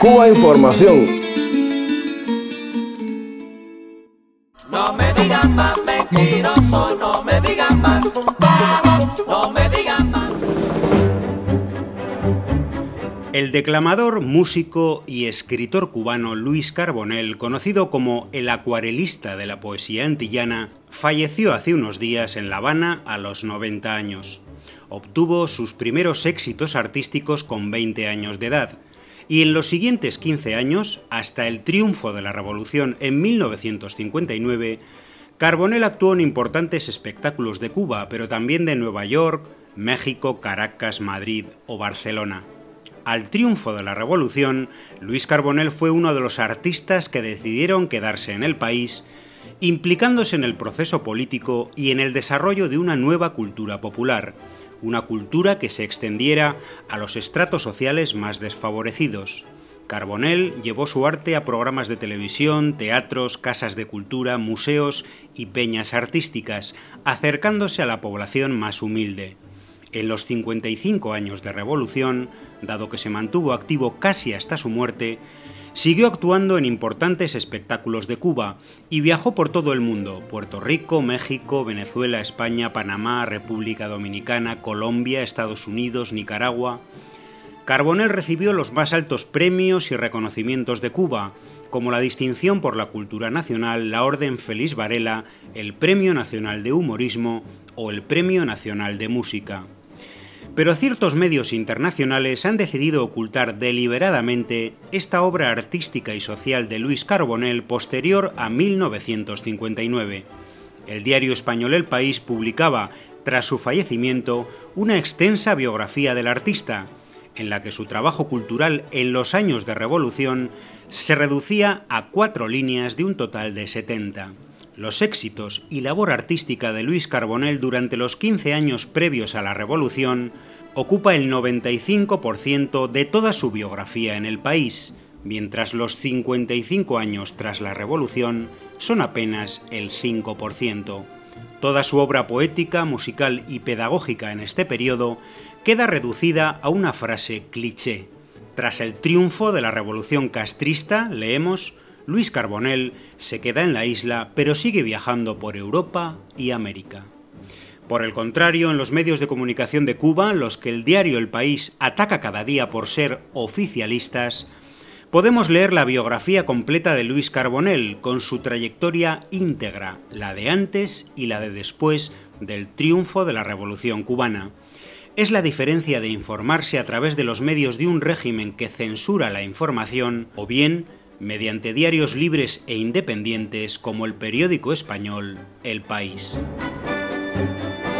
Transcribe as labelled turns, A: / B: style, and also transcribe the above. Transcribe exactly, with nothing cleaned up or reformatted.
A: Cuba Información.
B: No me digan más mentiroso, no me digan más, no me digan más.
C: El declamador, músico y escritor cubano Luis Carbonell, conocido como el acuarelista de la poesía antillana, falleció hace unos días en La Habana a los noventa años. Obtuvo sus primeros éxitos artísticos con veinte años de edad, y en los siguientes quince años, hasta el triunfo de la Revolución en mil novecientos cincuenta y nueve, Carbonell actuó en importantes espectáculos de Cuba, pero también de Nueva York, México, Caracas, Madrid o Barcelona. Al triunfo de la Revolución, Luis Carbonell fue uno de los artistas que decidieron quedarse en el país, implicándose en el proceso político y en el desarrollo de una nueva cultura popular, una cultura que se extendiera a los estratos sociales más desfavorecidos. Carbonell llevó su arte a programas de televisión, teatros, casas de cultura, museos y peñas artísticas, acercándose a la población más humilde. En los cincuenta y cinco años de revolución, dado que se mantuvo activo casi hasta su muerte, siguió actuando en importantes espectáculos de Cuba y viajó por todo el mundo: Puerto Rico, México, Venezuela, España, Panamá, República Dominicana, Colombia, Estados Unidos, Nicaragua. Carbonell recibió los más altos premios y reconocimientos de Cuba, como la distinción por la cultura nacional, la Orden Félix Varela, el Premio Nacional de Humorismo o el Premio Nacional de Música. Pero ciertos medios internacionales han decidido ocultar deliberadamente esta obra artística y social de Luis Carbonell posterior a mil novecientos cincuenta y nueve. El diario español El País publicaba, tras su fallecimiento, una extensa biografía del artista, en la que su trabajo cultural en los años de revolución se reducía a cuatro líneas de un total de setenta. Los éxitos y labor artística de Luis Carbonell durante los quince años previos a la Revolución ocupa el noventa y cinco por ciento de toda su biografía en el país, mientras los cincuenta y cinco años tras la Revolución son apenas el cinco por ciento. Toda su obra poética, musical y pedagógica en este periodo queda reducida a una frase cliché. Tras el triunfo de la Revolución castrista, leemos: Luis Carbonell se queda en la isla, pero sigue viajando por Europa y América. Por el contrario, en los medios de comunicación de Cuba, los que el diario El País ataca cada día por ser oficialistas, podemos leer la biografía completa de Luis Carbonell, con su trayectoria íntegra, la de antes y la de después del triunfo de la Revolución cubana. Es la diferencia de informarse a través de los medios de un régimen que censura la información, o bien mediante diarios libres e independientes como el periódico español El País.